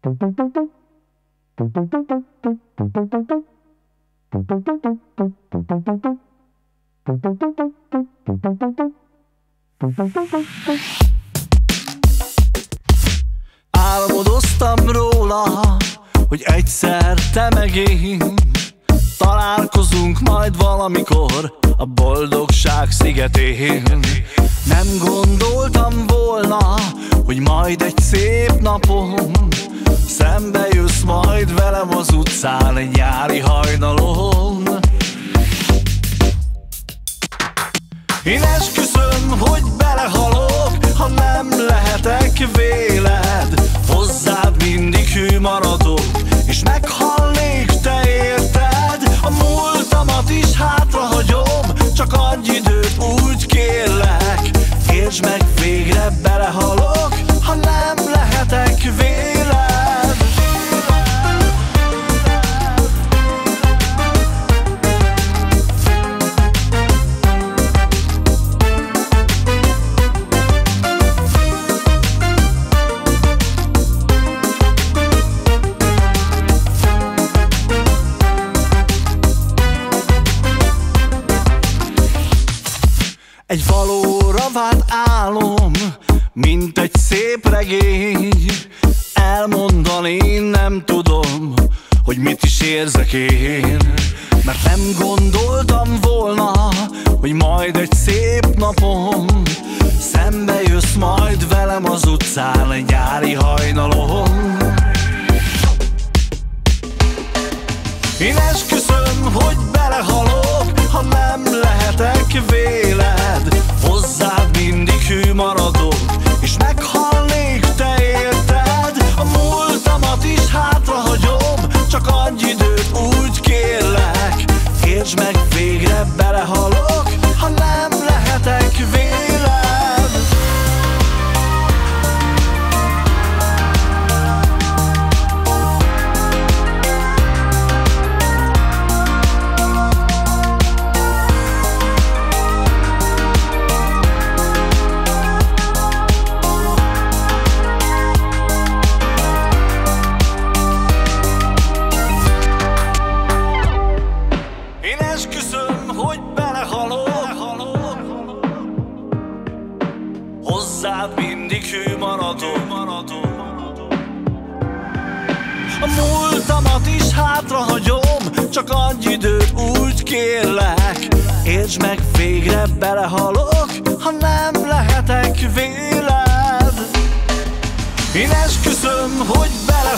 Álmodoztam róla, hogy egyszer te meg én találkozunk majd valamikor a boldogság szigetén. Nem gondoltam volna, hogy majd egy szép napon szembe jössz majd velem az utcán egy nyári hajnalon. Én esküszöm, hogy belehalok, ha nem lehetek véled. Hozzád mindig hű maradok, és meghalnék, te érted. A múltamat is hátrahagyom, csak adj időt, úgy kérlek. Értsd meg, végre belehalok, ha nem lehetek véled. Egy valóra vált álom, mint egy szép regény. Elmondani nem tudom, hogy mit is érzek én. Mert nem gondoltam volna, hogy majd egy szép napon szembe jössz majd velem az utcán egy nyári hajnalon. Én esküszöm, hogy belehalok, ha nem lehetek véled. Hozzád mindig hű maradok, és meghalnék, te érted. A múltamat is hátrahagyom, csak adj időt, úgy kérlek. Értsd meg, végre belehalok, ha nem lehetek véled. Hozzád mindig hű maradok. A múltamat is hátrahagyom, csak adj időt, úgy kérlek. Értsd meg, végre belehalok, ha nem lehetek véled. Én esküszöm, hogy belehalok,